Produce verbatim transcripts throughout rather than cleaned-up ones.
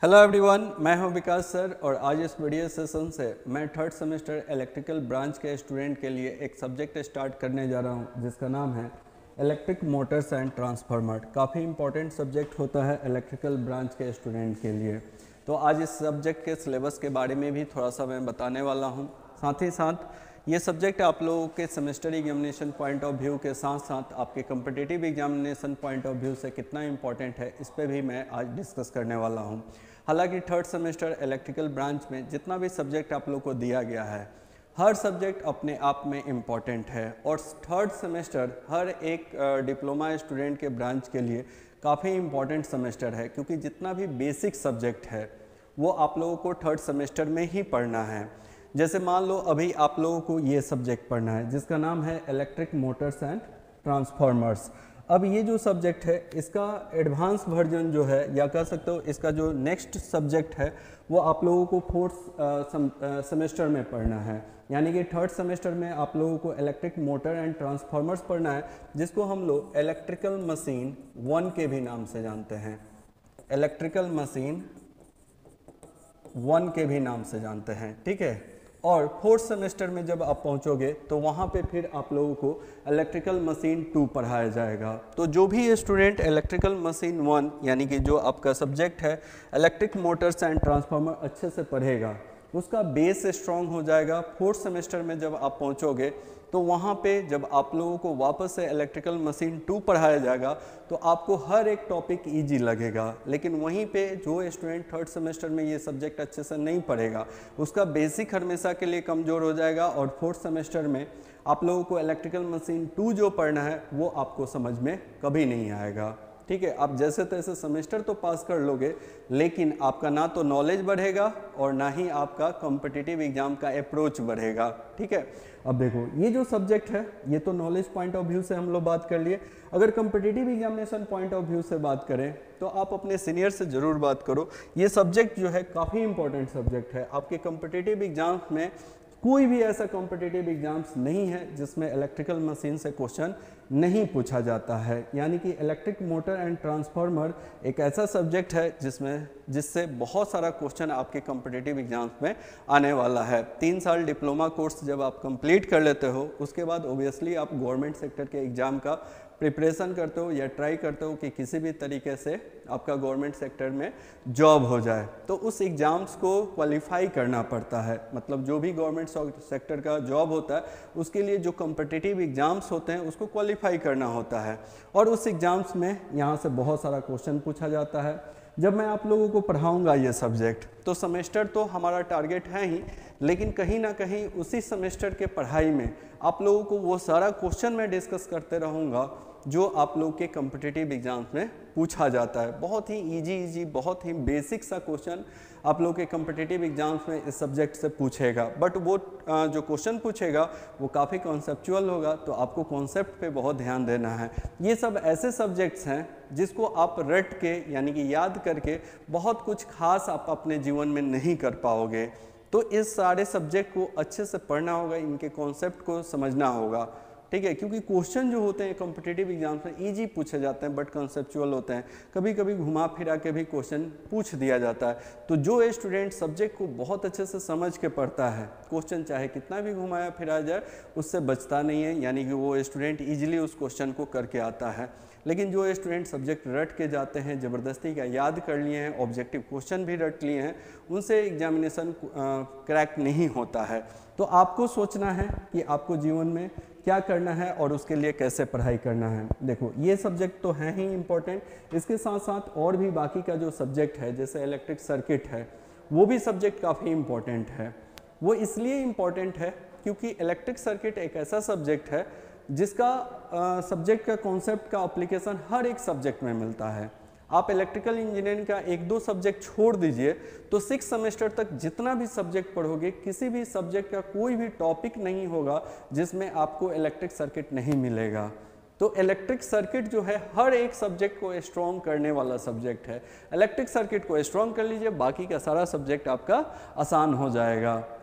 Hello everyone, मैं हूं विकास sir और आज इस वीडियो सेशन से मैं थर्ड सेमेस्टर इलेक्ट्रिकल ब्रांच के स्टूडेंट के लिए एक सब्जेक्ट स्टार्ट करने जा रहा हूं जिसका नाम है इलेक्ट्रिक मोटर्स एंड ट्रांसफार्मर। काफ़ी इंपॉर्टेंट सब्जेक्ट होता है इलेक्ट्रिकल ब्रांच के स्टूडेंट के लिए। तो आज इस सब्जेक्ट के सिलेबस के बारे में भी थोड़ा सा मैं बताने वाला हूँ। साथ ही साथ ये सब्जेक्ट आप लोगों के semester examination point of view के साथ साथ आपके competitive examination point of view से कितना इंपॉर्टेंट है, इस पर भी मैं आज डिस्कस करने वाला हूं। हालांकि थर्ड सेमेस्टर इलेक्ट्रिकल ब्रांच में जितना भी सब्जेक्ट आप लोगों को दिया गया है, हर सब्जेक्ट अपने आप में इम्पॉर्टेंट है और थर्ड सेमेस्टर हर एक डिप्लोमा स्टूडेंट के ब्रांच के लिए काफ़ी इम्पॉर्टेंट सेमेस्टर है, क्योंकि जितना भी बेसिक सब्जेक्ट है वो आप लोगों को थर्ड सेमेस्टर में ही पढ़ना है। जैसे मान लो अभी आप लोगों को ये सब्जेक्ट पढ़ना है जिसका नाम है इलेक्ट्रिक मोटर्स एंड ट्रांसफार्मर्स। अब ये जो सब्जेक्ट है इसका एडवांस वर्जन जो है, या कह सकते हो इसका जो नेक्स्ट सब्जेक्ट है, वो आप लोगों को फोर्थ सेमेस्टर में पढ़ना है। यानी कि थर्ड सेमेस्टर में आप लोगों को इलेक्ट्रिक मोटर एंड ट्रांसफार्मर्स पढ़ना है, जिसको हम लोग इलेक्ट्रिकल मशीन वन के भी नाम से जानते हैं। इलेक्ट्रिकल मशीन वन के भी नाम से जानते हैं, ठीक है। और फोर्थ सेमेस्टर में जब आप पहुंचोगे तो वहां पे फिर आप लोगों को इलेक्ट्रिकल मशीन टू पढ़ाया जाएगा। तो जो भी स्टूडेंट इलेक्ट्रिकल मशीन वन यानी कि जो आपका सब्जेक्ट है इलेक्ट्रिक मोटर्स एंड ट्रांसफार्मर अच्छे से पढ़ेगा, उसका बेस स्ट्रॉन्ग हो जाएगा। फोर्थ सेमेस्टर में जब आप पहुंचोगे तो वहाँ पे जब आप लोगों को वापस से इलेक्ट्रिकल मशीन टू पढ़ाया जाएगा तो आपको हर एक टॉपिक इजी लगेगा। लेकिन वहीं पे जो स्टूडेंट थर्ड सेमेस्टर में ये सब्जेक्ट अच्छे से नहीं पढ़ेगा, उसका बेसिक हमेशा के लिए कमज़ोर हो जाएगा और फोर्थ सेमेस्टर में आप लोगों को इलेक्ट्रिकल मशीन टू जो पढ़ना है वो आपको समझ में कभी नहीं आएगा, ठीक है। आप जैसे तैसे सेमेस्टर तो पास कर लोगे, लेकिन आपका ना तो नॉलेज बढ़ेगा और ना ही आपका कॉम्पिटिटिव एग्जाम का अप्रोच बढ़ेगा, ठीक है। अब देखो ये जो सब्जेक्ट है ये तो नॉलेज पॉइंट ऑफ व्यू से हम लोग बात कर लिए। अगर competitive examination point of view से बात करें तो आप अपने सीनियर से ज़रूर बात करो। ये सब्जेक्ट जो है काफ़ी इंपॉर्टेंट सब्जेक्ट है। आपके कॉम्पिटिटिव एग्जाम्स में कोई भी ऐसा कॉम्पिटिटिव एग्जाम्स नहीं है जिसमें इलेक्ट्रिकल मशीन से क्वेश्चन नहीं पूछा जाता है। यानी कि इलेक्ट्रिक मोटर एंड ट्रांसफार्मर एक ऐसा सब्जेक्ट है जिसमें जिससे बहुत सारा क्वेश्चन आपके कॉम्पिटिटिव एग्जाम्स में आने वाला है। तीन साल डिप्लोमा कोर्स जब आप कंप्लीट कर लेते हो, उसके बाद ओबियसली आप गवर्नमेंट सेक्टर के एग्ज़ाम का प्रिपरेशन करते हो या ट्राई करते हो कि किसी भी तरीके से आपका गवर्नमेंट सेक्टर में जॉब हो जाए। तो उस एग्ज़ाम्स को क्वालिफाई करना पड़ता है। मतलब जो भी गवर्नमेंट सेक्टर का जॉब होता है उसके लिए जो कॉम्पिटिटिव एग्ज़ाम्स होते हैं उसको क्वालिफाई करना होता है और उस एग्ज़ाम्स में यहाँ से बहुत सारा क्वेश्चन पूछा जाता है। जब मैं आप लोगों को पढ़ाऊंगा ये सब्जेक्ट तो सेमेस्टर तो हमारा टारगेट है ही, लेकिन कहीं ना कहीं उसी सेमेस्टर के पढ़ाई में आप लोगों को वो सारा क्वेश्चन मैं डिस्कस करते रहूँगा जो आप लोग के कॉम्पिटिटिव एग्जाम्स में पूछा जाता है। बहुत ही इजी इजी बहुत ही बेसिक सा क्वेश्चन आप लोग के कॉम्पिटिटिव एग्जाम्स में इस सब्जेक्ट से पूछेगा, बट वो जो क्वेश्चन पूछेगा वो काफ़ी कॉन्सेप्चुअल होगा, तो आपको कॉन्सेप्ट पे बहुत ध्यान देना है। ये सब ऐसे सब्जेक्ट्स हैं जिसको आप रट के यानी कि याद करके बहुत कुछ खास आप अपने जीवन में नहीं कर पाओगे। तो इस सारे सब्जेक्ट को अच्छे से पढ़ना होगा, इनके कॉन्सेप्ट को समझना होगा, ठीक है। क्योंकि क्वेश्चन जो होते हैं कॉम्पिटिटिव एग्जाम्स में इजी पूछे जाते हैं बट कंसेप्चुअल होते हैं। कभी कभी घुमा फिरा के भी क्वेश्चन पूछ दिया जाता है। तो जो स्टूडेंट सब्जेक्ट को बहुत अच्छे से समझ के पढ़ता है, क्वेश्चन चाहे कितना भी घुमाया फिरा जाए उससे बचता नहीं है, यानी कि वो स्टूडेंट ईजिली उस क्वेश्चन को करके आता है। लेकिन जो स्टूडेंट सब्जेक्ट रट के जाते हैं, ज़बरदस्ती का याद कर लिए हैं, ऑब्जेक्टिव क्वेश्चन भी रट लिए हैं, उनसे एग्जामिनेशन क्रैक नहीं होता है। तो आपको सोचना है कि आपको जीवन में क्या करना है और उसके लिए कैसे पढ़ाई करना है। देखो ये सब्जेक्ट तो है ही इम्पोर्टेंट, इसके साथ साथ और भी बाकी का जो सब्जेक्ट है जैसे इलेक्ट्रिक सर्किट है वो भी सब्जेक्ट काफ़ी इम्पोर्टेंट है। वो इसलिए इम्पोर्टेंट है क्योंकि इलेक्ट्रिक सर्किट एक ऐसा सब्जेक्ट है जिसका सब्जेक्ट का कॉन्सेप्ट का एप्लीकेशन हर एक सब्जेक्ट में मिलता है। आप इलेक्ट्रिकल इंजीनियरिंग का एक दो सब्जेक्ट छोड़ दीजिए तो सिक्स सेमेस्टर तक जितना भी सब्जेक्ट पढ़ोगे, किसी भी सब्जेक्ट का कोई भी टॉपिक नहीं होगा जिसमें आपको इलेक्ट्रिक सर्किट नहीं मिलेगा। तो इलेक्ट्रिक सर्किट जो है हर एक सब्जेक्ट को स्ट्रॉन्ग करने वाला सब्जेक्ट है। इलेक्ट्रिक सर्किट को स्ट्रॉन्ग कर लीजिए, बाकी का सारा सब्जेक्ट आपका आसान हो जाएगा।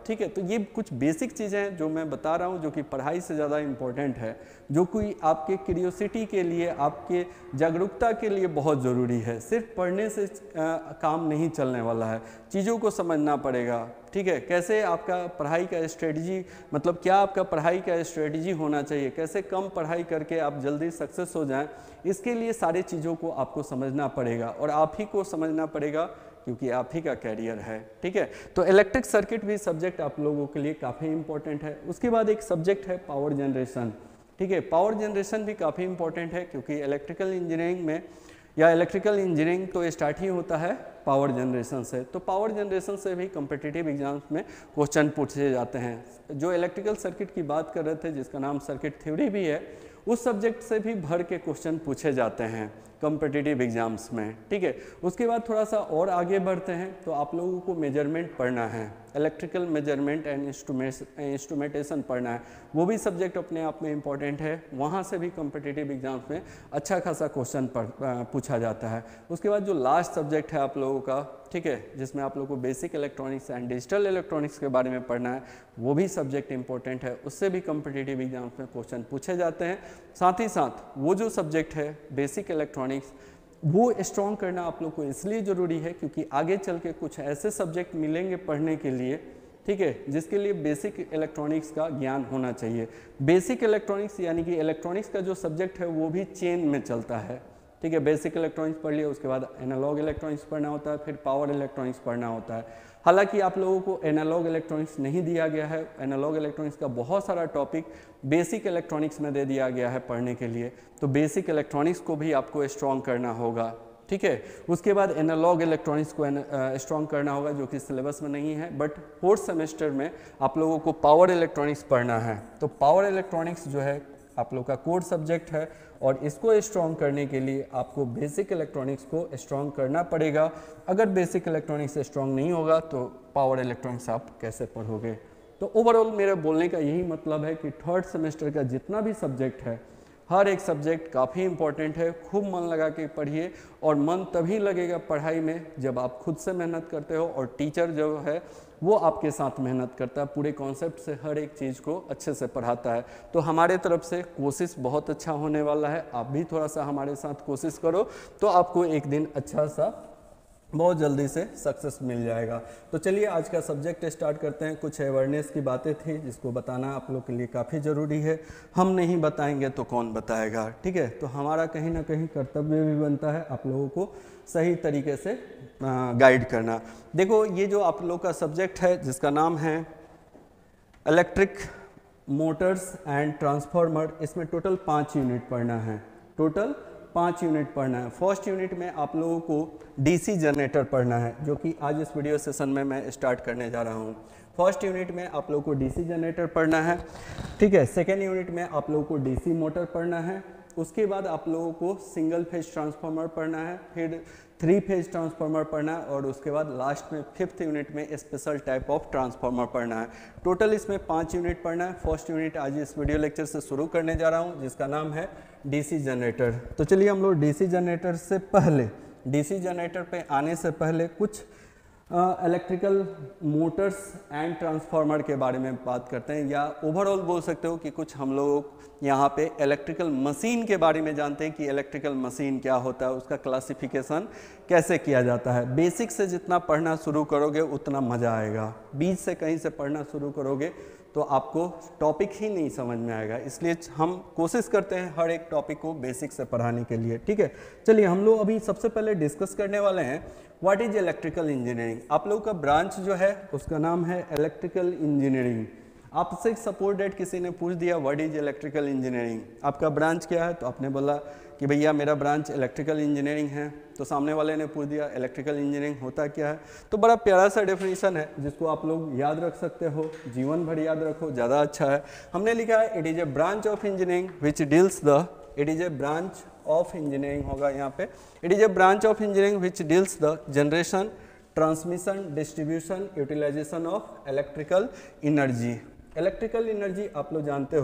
ठीक है। तो ये कुछ बेसिक चीज़ें हैं जो मैं बता रहा हूँ, जो कि पढ़ाई से ज़्यादा इम्पोर्टेंट है, जो कोई आपके क्यूरियोसिटी के लिए, आपके जागरूकता के लिए बहुत ज़रूरी है। सिर्फ पढ़ने से आ, काम नहीं चलने वाला है, चीज़ों को समझना पड़ेगा, ठीक है। कैसे आपका पढ़ाई का स्ट्रेटजी, मतलब क्या आपका पढ़ाई का स्ट्रेटजी होना चाहिए, कैसे कम पढ़ाई करके आप जल्दी सक्सेस हो जाएं, इसके लिए सारी चीज़ों को आपको समझना पड़ेगा और आप ही को समझना पड़ेगा, क्योंकि आप ही का कैरियर है, ठीक है। तो इलेक्ट्रिक सर्किट भी सब्जेक्ट आप लोगों के लिए काफ़ी इंपॉर्टेंट है। उसके बाद एक सब्जेक्ट है पावर जनरेशन, ठीक है। पावर जनरेशन भी काफ़ी इंपॉर्टेंट है, क्योंकि इलेक्ट्रिकल इंजीनियरिंग में या इलेक्ट्रिकल इंजीनियरिंग तो स्टार्ट ही होता है पावर जनरेशन से। तो पावर जनरेशन से भी कम्पिटिटिव एग्जाम्स में क्वेश्चन पूछे जाते हैं। जो इलेक्ट्रिकल सर्किट की बात कर रहे थे, जिसका नाम सर्किट थ्योरी भी है, उस सब्जेक्ट से भी भर के क्वेश्चन पूछे जाते हैं कॉम्पिटिटिव एग्जाम्स में, ठीक है। उसके बाद थोड़ा सा और आगे बढ़ते हैं तो आप लोगों को मेजरमेंट पढ़ना है, इलेक्ट्रिकल मेजरमेंट एंड इंस्ट्रूमेंटेशन पढ़ना है। वो भी सब्जेक्ट अपने आप में इम्पॉर्टेंट है, वहाँ से भी कॉम्पिटिटिव एग्जाम्स में अच्छा खासा क्वेश्चन पूछा जाता है। उसके बाद जो लास्ट सब्जेक्ट है आप लोगों का, ठीक है, जिसमें आप लोगों को basic electronics and digital electronics के बारे में पढ़ना है, वो भी सब्जेक्ट इंपॉर्टेंट है, उससे भी कॉम्पिटिटिव एग्जाम्स में क्वेश्चन पूछे जाते हैं। साथ ही साथ वो जो सब्जेक्ट है बेसिक इलेक्ट्रॉनिक्स, वो स्ट्रॉन्ग करना आप लोग को इसलिए ज़रूरी है क्योंकि आगे चल के कुछ ऐसे सब्जेक्ट मिलेंगे पढ़ने के लिए, ठीक है, जिसके लिए बेसिक इलेक्ट्रॉनिक्स का ज्ञान होना चाहिए। बेसिक इलेक्ट्रॉनिक्स यानी कि इलेक्ट्रॉनिक्स का जो सब्जेक्ट है वो भी चेन में चलता है, ठीक है। बेसिक इलेक्ट्रॉनिक्स पढ़ लिया, उसके बाद एनालॉग इलेक्ट्रॉनिक्स पढ़ना होता है, फिर पावर इलेक्ट्रॉनिक्स पढ़ना होता है। हालांकि आप लोगों को एनालॉग इलेक्ट्रॉनिक्स नहीं दिया गया है, एनालॉग इलेक्ट्रॉनिक्स का बहुत सारा टॉपिक बेसिक इलेक्ट्रॉनिक्स में दे दिया गया है पढ़ने के लिए, तो बेसिक इलेक्ट्रॉनिक्स को भी आपको स्ट्रॉन्ग करना होगा, ठीक है। उसके बाद एनालॉग इलेक्ट्रॉनिक्स को स्ट्रॉन्ग करना होगा, जो कि सिलेबस में नहीं है, बट फोर्थ सेमेस्टर में आप लोगों को पावर इलेक्ट्रॉनिक्स पढ़ना है। तो पावर इलेक्ट्रॉनिक्स जो है आप लोग का कोर सब्जेक्ट है और इसको स्ट्रॉन्ग करने के लिए आपको बेसिक इलेक्ट्रॉनिक्स को स्ट्रॉन्ग करना पड़ेगा। अगर बेसिक इलेक्ट्रॉनिक्स स्ट्रॉन्ग नहीं होगा तो पावर इलेक्ट्रॉनिक्स आप कैसे पढ़ोगे। तो ओवरऑल मेरा बोलने का यही मतलब है कि थर्ड सेमेस्टर का जितना भी सब्जेक्ट है, हर एक सब्जेक्ट काफ़ी इंपॉर्टेंट है। खूब मन लगा के पढ़िए, और मन तभी लगेगा पढ़ाई में जब आप खुद से मेहनत करते हो और टीचर जो है वो आपके साथ मेहनत करता है, पूरे कॉन्सेप्ट से हर एक चीज़ को अच्छे से पढ़ाता है। तो हमारे तरफ से कोशिश बहुत अच्छा होने वाला है, आप भी थोड़ा सा हमारे साथ कोशिश करो तो आपको एक दिन अच्छा सा बहुत जल्दी से सक्सेस मिल जाएगा। तो चलिए आज का सब्जेक्ट स्टार्ट करते हैं। कुछ अवेयरनेस की बातें थी जिसको बताना आप लोग के लिए काफ़ी ज़रूरी है। हम नहीं बताएंगे तो कौन बताएगा, ठीक है। तो हमारा कहीं ना कहीं कर्तव्य भी बनता है आप लोगों को सही तरीके से गाइड करना। देखो ये जो आप लोग का सब्जेक्ट है जिसका नाम है इलेक्ट्रिक मोटर्स एंड ट्रांसफार्मर, इसमें टोटल पाँच यूनिट पढ़ना है, टोटल पाँच यूनिट पढ़ना है। फर्स्ट यूनिट में आप लोगों को डीसी जनरेटर पढ़ना है, जो कि आज इस वीडियो सेशन में मैं स्टार्ट करने जा रहा हूँ। फर्स्ट यूनिट में आप लोगों को डीसी जनरेटर पढ़ना है, ठीक है। सेकेंड यूनिट में आप लोगों को डीसी मोटर पढ़ना है। उसके बाद आप लोगों को सिंगल फेज ट्रांसफार्मर पढ़ना है, फिर थ्री फेज ट्रांसफार्मर पढ़ना है, और उसके बाद लास्ट में फिफ्थ यूनिट में स्पेशल टाइप ऑफ ट्रांसफार्मर पढ़ना है। टोटल इसमें पाँच यूनिट पढ़ना है। फर्स्ट यूनिट आज इस वीडियो लेक्चर से शुरू करने जा रहा हूँ, जिसका नाम है डीसी जनरेटर। तो चलिए हम लोग डीसी जनरेटर से पहले, डीसी जनरेटर पे आने से पहले कुछ इलेक्ट्रिकल मोटर्स एंड ट्रांसफार्मर के बारे में बात करते हैं, या ओवरऑल बोल सकते हो कि कुछ हम लोग यहाँ पे इलेक्ट्रिकल मशीन के बारे में जानते हैं कि इलेक्ट्रिकल मशीन क्या होता है, उसका क्लासिफिकेशन कैसे किया जाता है। बेसिक से जितना पढ़ना शुरू करोगे उतना मज़ा आएगा, बीच से कहीं से पढ़ना शुरू करोगे तो आपको टॉपिक ही नहीं समझ में आएगा। इसलिए हम कोशिश करते हैं हर एक टॉपिक को बेसिक से पढ़ाने के लिए, ठीक है। चलिए हम लोग अभी सबसे पहले डिस्कस करने वाले हैं व्हाट इज इलेक्ट्रिकल इंजीनियरिंग। आप लोगों का ब्रांच जो है उसका नाम है इलेक्ट्रिकल इंजीनियरिंग। आपसे सपोर्ट डेट किसी ने पूछ दिया व्हाट इज इलेक्ट्रिकल इंजीनियरिंग, आपका ब्रांच क्या है, तो आपने बोला कि भैया मेरा ब्रांच इलेक्ट्रिकल इंजीनियरिंग है। तो सामने वाले ने पूछ दिया इलेक्ट्रिकल इंजीनियरिंग होता क्या है। तो बड़ा प्यारा सा डेफिनेशन है जिसको आप लोग याद रख सकते हो, जीवन भर याद रखो, ज़्यादा अच्छा है। हमने लिखा है it is a branch of engineering which deals the, it is a branch of engineering होगा यहाँ पे, it is a branch of engineering which deals the generation, transmission, distribution, utilization of electrical energy. Electrical energy आप लोग जानते हो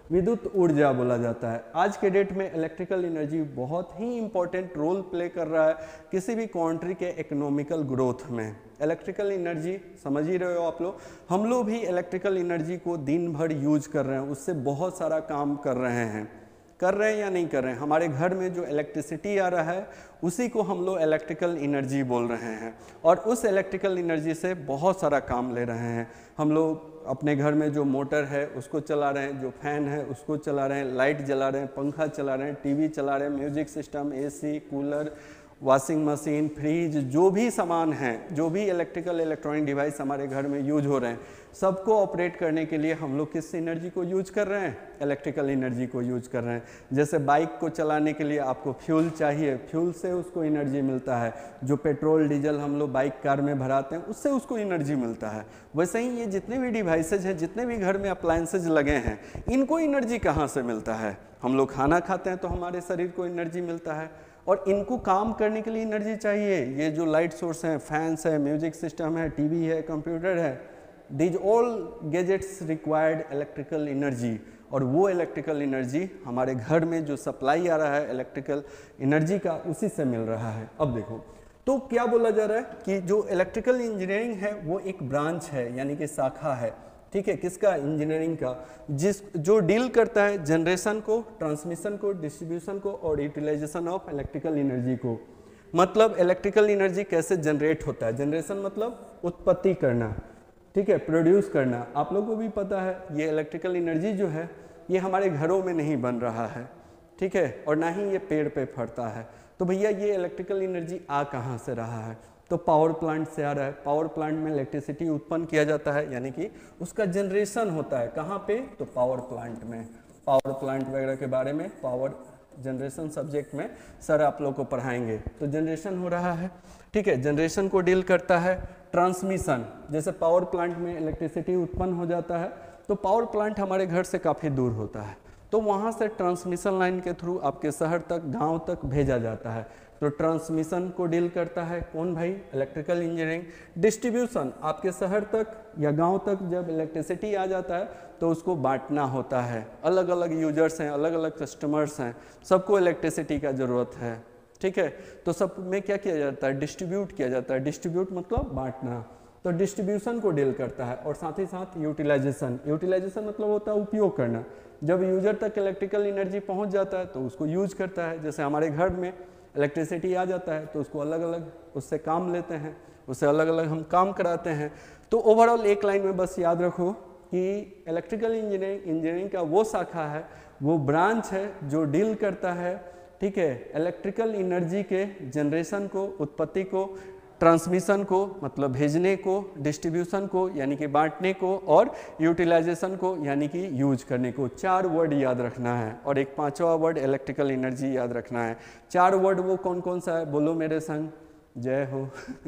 विद्युत ऊर्जा बोला जाता है। आज के डेट में इलेक्ट्रिकल एनर्जी बहुत ही इंपॉर्टेंट रोल प्ले कर रहा है किसी भी कंट्री के इकोनॉमिकल ग्रोथ में। इलेक्ट्रिकल एनर्जी समझ ही रहे हो आप लोग, हम लोग भी इलेक्ट्रिकल एनर्जी को दिन भर यूज कर रहे हैं, उससे बहुत सारा काम कर रहे हैं कर रहे हैं या नहीं कर रहे हैं। हमारे घर में जो इलेक्ट्रिसिटी आ रहा है उसी को हम लोग इलेक्ट्रिकल एनर्जी बोल रहे हैं, और उस इलेक्ट्रिकल एनर्जी से बहुत सारा काम ले रहे हैं। हम लोग अपने घर में जो मोटर है उसको चला रहे हैं, जो फैन है उसको चला रहे हैं, लाइट जला रहे हैं, पंखा चला रहे हैं, टीवी चला रहे हैं, music system, AC, cooler, washing machine, fridge, जो भी सामान हैं, जो भी इलेक्ट्रिकल इलेक्ट्रॉनिक डिवाइस हमारे घर में यूज हो रहे हैं, सबको ऑपरेट करने के लिए हम लोग किस एनर्जी को यूज कर रहे हैं? इलेक्ट्रिकल एनर्जी को यूज कर रहे हैं। जैसे बाइक को चलाने के लिए आपको फ्यूल चाहिए, फ्यूल से उसको एनर्जी मिलता है। जो पेट्रोल डीजल हम लोग बाइक कार में भराते हैं उससे उसको एनर्जी मिलता है। वैसे ही ये जितने भी डिवाइसेज हैं, जितने भी घर में अप्लायंसेज लगे हैं, इनको एनर्जी कहाँ से मिलता है? हम लोग खाना खाते हैं तो हमारे शरीर को एनर्जी मिलता है, और इनको काम करने के लिए एनर्जी चाहिए। ये जो लाइट सोर्स हैं, फैंस है, म्यूजिक सिस्टम है, टीवी है, कंप्यूटर है, these all gadgets required electrical energy, और वो इलेक्ट्रिकल एनर्जी हमारे घर में जो सप्लाई आ रहा है इलेक्ट्रिकल एनर्जी का, उसी से मिल रहा है। अब देखो तो क्या बोला जा रहा है कि जो इलेक्ट्रिकल इंजीनियरिंग है वो एक ब्रांच है, यानी कि शाखा है, ठीक है, किसका? इंजीनियरिंग का, जिस जो डील करता है जनरेशन को, ट्रांसमिशन को, डिस्ट्रीब्यूशन को और यूटिलाइजेशन ऑफ इलेक्ट्रिकल एनर्जी को। मतलब इलेक्ट्रिकल एनर्जी कैसे जनरेट होता है? जनरेशन मतलब उत्पत्ति करना, ठीक है, प्रोड्यूस करना। आप लोगों को भी पता है ये इलेक्ट्रिकल एनर्जी जो है ये हमारे घरों में नहीं बन रहा है, ठीक है, और ना ही ये पेड़ पे फरता है। तो भैया ये इलेक्ट्रिकल एनर्जी आ कहाँ से रहा है? तो पावर प्लांट से आ रहा है। पावर प्लांट में इलेक्ट्रिसिटी उत्पन्न किया जाता है, यानी कि उसका जनरेशन होता है। कहाँ पे? तो पावर प्लांट में। पावर प्लांट वगैरह के बारे में पावर जनरेशन सब्जेक्ट में सर आप लोग को पढ़ाएंगे। तो जनरेशन हो रहा है, ठीक है, जनरेशन को डील करता है। ट्रांसमिशन, जैसे पावर प्लांट में इलेक्ट्रिसिटी उत्पन्न हो जाता है तो पावर प्लांट हमारे घर से काफ़ी दूर होता है, तो वहाँ से ट्रांसमिशन लाइन के थ्रू आपके शहर तक, गांव तक भेजा जाता है। तो ट्रांसमिशन को डील करता है कौन भाई? Electrical engineering. डिस्ट्रीब्यूशन, आपके शहर तक या गांव तक जब इलेक्ट्रिसिटी आ जाता है तो उसको बांटना होता है। अलग अलग यूजर्स हैं, अलग अलग कस्टमर्स हैं, सबको इलेक्ट्रिसिटी का ज़रूरत है, ठीक है। तो सब में क्या किया जाता है? डिस्ट्रीब्यूट किया जाता है। डिस्ट्रीब्यूट मतलब बांटना। तो डिस्ट्रीब्यूशन को डील करता है, और साथ ही साथ यूटिलाइजेशन। यूटिलाइजेशन मतलब होता है उपयोग करना। जब यूजर तक इलेक्ट्रिकल एनर्जी पहुंच जाता है तो उसको यूज करता है। जैसे हमारे घर में इलेक्ट्रिसिटी आ जाता है तो उसको अलग अलग उससे काम लेते हैं, उससे अलग अलग हम काम कराते हैं। तो ओवरऑल एक लाइन में बस याद रखो कि इलेक्ट्रिकल इंजीनियरिंग इंजीनियरिंग का वो शाखा है, वो ब्रांच है जो डील करता है, ठीक है, इलेक्ट्रिकल एनर्जी के जनरेशन को, उत्पत्ति को, ट्रांसमिशन को मतलब भेजने को, डिस्ट्रीब्यूशन को यानी कि बांटने को, और यूटिलाइजेशन को यानी कि यूज करने को। चार वर्ड याद रखना है, और एक पांचवा वर्ड इलेक्ट्रिकल एनर्जी याद रखना है। चार वर्ड वो कौन कौन सा है? बोलो मेरे संग, जय हो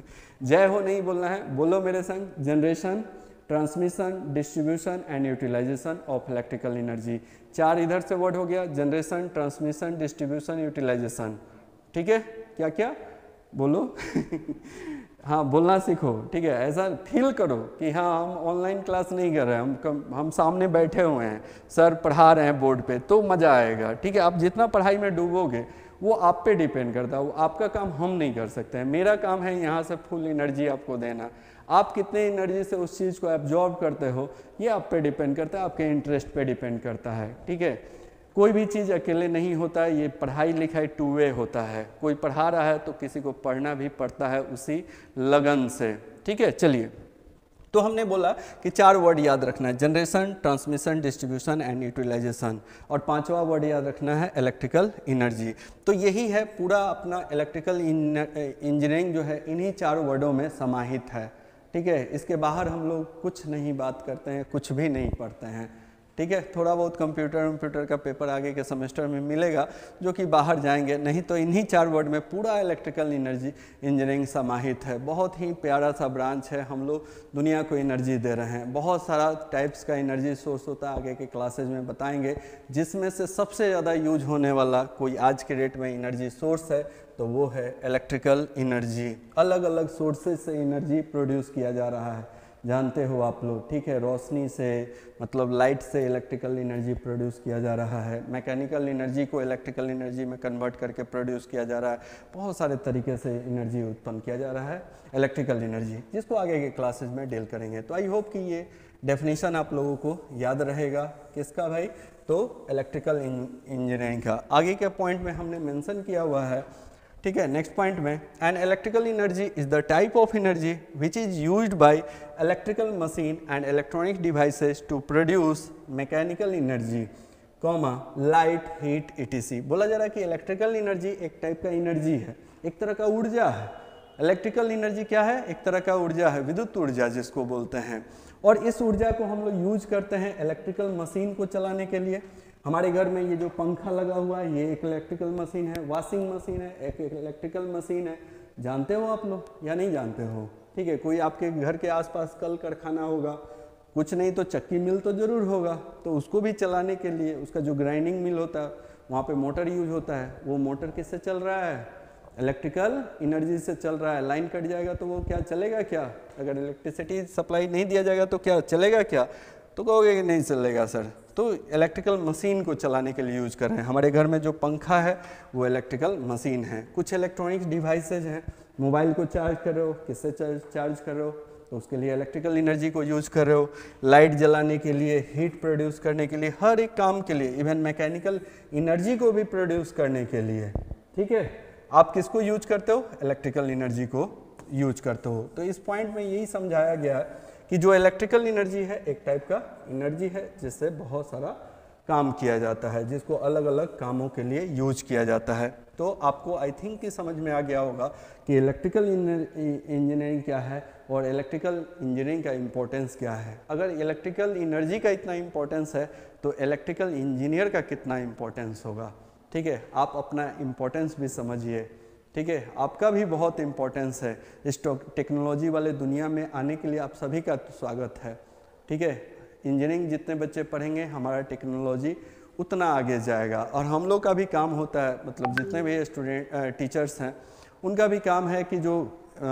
जय हो नहीं बोलना है, बोलो मेरे संग। Generation, transmission, distribution and utilization of electrical energy. चार इधर से वर्ड हो गया, जनरेशन, ट्रांसमिशन, डिस्ट्रीब्यूशन, यूटिलाइजेशन, ठीक है। क्या क्या बोलो हाँ बोलना सीखो, ठीक है। ऐसा फील करो कि हाँ हम ऑनलाइन क्लास नहीं कर रहे हैं, हम कम, हम सामने बैठे हुए हैं, सर पढ़ा रहे हैं बोर्ड पे, तो मज़ा आएगा, ठीक है। आप जितना पढ़ाई में डूबोगे वो आप पे डिपेंड करता है, वो आपका काम हम नहीं कर सकते हैं। मेरा काम है यहाँ से फुल एनर्जी आपको देना। आप कितने एनर्जी से उस चीज़ को एब्जॉर्ब करते हो ये आप पे डिपेंड करता है, आपके इंटरेस्ट पे डिपेंड करता है, ठीक है। कोई भी चीज़ अकेले नहीं होता है, ये पढ़ाई लिखाई टू वे होता है। कोई पढ़ा रहा है तो किसी को पढ़ना भी पड़ता है उसी लगन से, ठीक है। चलिए, तो हमने बोला कि चार वर्ड याद रखना है, generation, transmission, distribution and utilization, और पांचवा वर्ड याद रखना है इलेक्ट्रिकल एनर्जी। तो यही है पूरा अपना इलेक्ट्रिकल इंजीनियरिंग जो है इन्हीं चार वर्डों में समाहित है, ठीक है। इसके बाहर हम लोग कुछ नहीं बात करते हैं, कुछ भी नहीं पढ़ते हैं, ठीक है। थोड़ा बहुत कंप्यूटर कंप्यूटर का पेपर आगे के सेमेस्टर में मिलेगा जो कि बाहर जाएंगे, नहीं तो इन्हीं चार वर्ड में पूरा इलेक्ट्रिकल एनर्जी इंजीनियरिंग समाहित है। बहुत ही प्यारा सा ब्रांच है, हम लोग दुनिया को एनर्जी दे रहे हैं। बहुत सारा टाइप्स का एनर्जी सोर्स होता है, आगे के क्लासेज में बताएंगे, जिसमें से सबसे ज़्यादा यूज होने वाला कोई आज के डेट में एनर्जी सोर्स है तो वो है इलेक्ट्रिकल एनर्जी। अलग अलग सोर्सेज से एनर्जी प्रोड्यूस किया जा रहा है, जानते हो आप लोग, ठीक है। रोशनी से मतलब लाइट से इलेक्ट्रिकल एनर्जी प्रोड्यूस किया जा रहा है, मैकेनिकल एनर्जी को इलेक्ट्रिकल एनर्जी में कन्वर्ट करके प्रोड्यूस किया जा रहा है, बहुत सारे तरीके से एनर्जी उत्पन्न किया जा रहा है, इलेक्ट्रिकल एनर्जी, जिसको आगे के क्लासेस में डील करेंगे। तो आई होप कि ये डेफिनेशन आप लोगों को याद रहेगा, किसका भाई, तो इलेक्ट्रिकल इंजीनियरिंग का। आगे के पॉइंट में हमने मेंशन किया हुआ है, ठीक है। नेक्स्ट पॉइंट में, an electrical energy is the type of energy which is used by electrical machine and electronic devices to produce mechanical energy, comma light, heat, ETC. बोला जा रहा है कि इलेक्ट्रिकल एनर्जी एक टाइप का एनर्जी है, एक तरह का ऊर्जा है। इलेक्ट्रिकल एनर्जी क्या है, एक तरह का ऊर्जा है, विद्युत ऊर्जा जिसको बोलते हैं। और इस ऊर्जा को हम लोग यूज करते हैं इलेक्ट्रिकल मशीन को चलाने के लिए। हमारे घर में ये जो पंखा लगा हुआ है ये एक इलेक्ट्रिकल मशीन है, वॉशिंग मशीन है एक इलेक्ट्रिकल मशीन है। जानते हो आप लोग या नहीं जानते हो, ठीक है। कोई आपके घर के आसपास कल कारखाना होगा, कुछ नहीं तो चक्की मिल तो ज़रूर होगा, तो उसको भी चलाने के लिए उसका जो ग्राइंडिंग मिल होता है वहाँ पे मोटर यूज होता है। वो मोटर किससे चल रहा है, इलेक्ट्रिकल एनर्जी से चल रहा है। लाइन कट जाएगा तो वो क्या चलेगा क्या, अगर इलेक्ट्रिसिटी सप्लाई नहीं दिया जाएगा तो क्या चलेगा क्या, तो कहोगे कि नहीं चलेगा सर। तो इलेक्ट्रिकल मशीन को चलाने के लिए यूज कर रहे हैं। हमारे घर में जो पंखा है वो इलेक्ट्रिकल मशीन है। कुछ इलेक्ट्रॉनिक्स डिवाइसेज हैं, मोबाइल को चार्ज कर रहे हो, किससे चार्ज कर रहे हो, तो उसके लिए इलेक्ट्रिकल एनर्जी को यूज कर रहे हो। लाइट जलाने के लिए, हीट प्रोड्यूस करने के लिए, हर एक काम के लिए, इवन मैकेनिकल एनर्जी को भी प्रोड्यूस करने के लिए, ठीक है, आप किसको यूज करते हो, इलेक्ट्रिकल एनर्जी को यूज करते हो। तो इस पॉइंट में यही समझाया गया है कि जो इलेक्ट्रिकल एनर्जी है एक टाइप का एनर्जी है जिससे बहुत सारा काम किया जाता है, जिसको अलग अलग कामों के लिए यूज किया जाता है। तो आपको आई थिंक कि समझ में आ गया होगा कि इलेक्ट्रिकल इंजीनियरिंग क्या है और इलेक्ट्रिकल इंजीनियरिंग का इम्पोर्टेंस क्या है। अगर इलेक्ट्रिकल एनर्जी का इतना इम्पोर्टेंस है तो इलेक्ट्रिकल इंजीनियर का कितना इम्पोर्टेंस होगा, ठीक है। आप अपना इम्पोर्टेंस भी समझिए, ठीक है, आपका भी बहुत इम्पोर्टेंस है। इस टेक्नोलॉजी वाले दुनिया में आने के लिए आप सभी का स्वागत है, ठीक है। इंजीनियरिंग जितने बच्चे पढ़ेंगे हमारा टेक्नोलॉजी उतना आगे जाएगा। और हम लोग का भी काम होता है, मतलब जितने भी स्टूडेंट टीचर्स हैं उनका भी काम है कि जो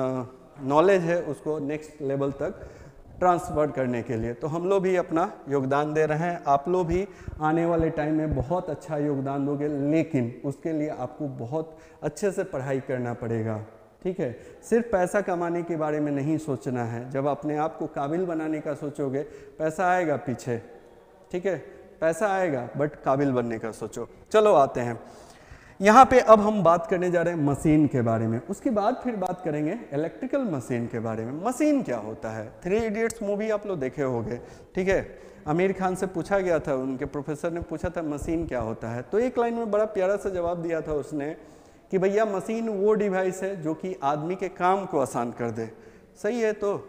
नॉलेज है उसको नेक्स्ट लेवल तक ट्रांसफ़र करने के लिए। तो हम लोग भी अपना योगदान दे रहे हैं, आप लोग भी आने वाले टाइम में बहुत अच्छा योगदान दोगे, लेकिन उसके लिए आपको बहुत अच्छे से पढ़ाई करना पड़ेगा, ठीक है। सिर्फ पैसा कमाने के बारे में नहीं सोचना है। जब अपने आप को काबिल बनाने का सोचोगे पैसा आएगा पीछे, ठीक है, पैसा आएगा, बट काबिल बनने का सोचो। चलो आते हैं यहाँ पे, अब हम बात करने जा रहे हैं मशीन के बारे में। उसके बाद फिर बात करेंगे इलेक्ट्रिकल मशीन के बारे में। मशीन क्या होता है, थ्री इडियट्स मूवी आप लोग देखे होंगे, ठीक है। आमिर खान से पूछा गया था, उनके प्रोफेसर ने पूछा था मशीन क्या होता है, तो एक लाइन में बड़ा प्यारा सा जवाब दिया था उसने कि भैया मशीन वो डिवाइस है जो कि आदमी के काम को आसान कर दे। सही है तो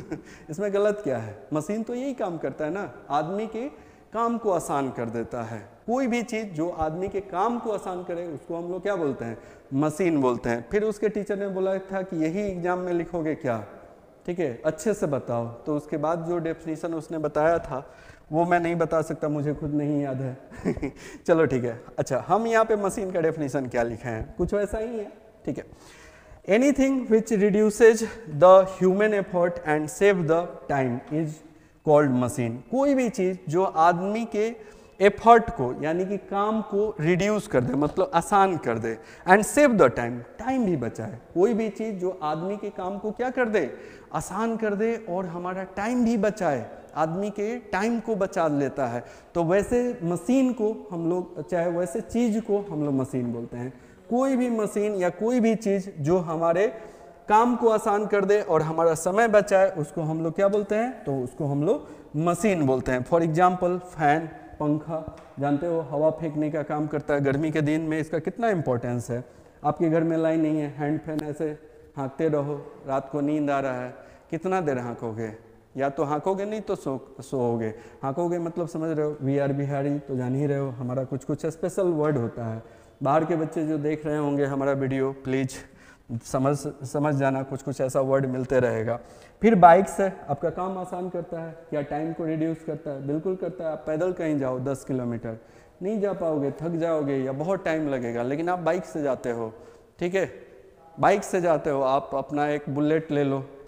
इसमें गलत क्या है, मशीन तो यही काम करता है ना, आदमी के काम को आसान कर देता है। कोई भी चीज़ जो आदमी के काम को आसान करे उसको हम लोग क्या बोलते हैं, मशीन बोलते हैं। फिर उसके टीचर ने बोला था कि यही एग्जाम में लिखोगे क्या, ठीक है, अच्छे से बताओ। तो उसके बाद जो डेफिनेशन उसने बताया था वो मैं नहीं बता सकता, मुझे खुद नहीं याद है चलो ठीक है। अच्छा, हम यहाँ पे मशीन का डेफिनेशन क्या लिखे हैं, कुछ वैसा ही है, ठीक है। Anything which reduces the human effort and save the time is called machine. कोई भी चीज़ जो आदमी के एफर्ट को यानी कि काम को रिड्यूस कर दे, मतलब आसान कर दे, and save the time, time भी बचाए। कोई भी चीज़ जो आदमी के काम को क्या कर दे, आसान कर दे और हमारा टाइम भी बचाए, आदमी के टाइम को बचा लेता है, तो वैसे मशीन को हम लोग, चाहे वैसे चीज़ को हम लोग मशीन बोलते हैं। कोई भी मशीन या कोई भी चीज़ जो हमारे काम को आसान कर दे और हमारा समय बचाए उसको हम लोग क्या बोलते हैं, तो उसको हम लोग मशीन बोलते हैं। फॉर एग्जांपल फैन, पंखा, जानते हो हवा फेंकने का काम करता है। गर्मी के दिन में इसका कितना इंपॉर्टेंस है। आपके घर में लाइन नहीं है, हैंड फैन ऐसे हाँकते रहो, रात को नींद आ रहा है, कितना देर हाँकोगे, या तो हाँकोगे नहीं तो सो सोओगे। हाँकोगे मतलब समझ रहे हो, वी आर बिहारी तो जान ही रहे हो, हमारा कुछ कुछ स्पेशल वर्ड होता है। बाहर के बच्चे जो देख रहे होंगे हमारा वीडियो, प्लीज़ समझ समझ जाना, कुछ कुछ ऐसा वर्ड मिलते रहेगा। फिर बाइक से आपका काम आसान करता है, क्या टाइम को रिड्यूस करता है, बिल्कुल करता है। आप पैदल कहीं जाओ दस किलोमीटर नहीं जा पाओगे, थक जाओगे या बहुत टाइम लगेगा, लेकिन आप बाइक से जाते हो, ठीक है, बाइक से जाते हो। आप अपना एक बुलेट ले लो,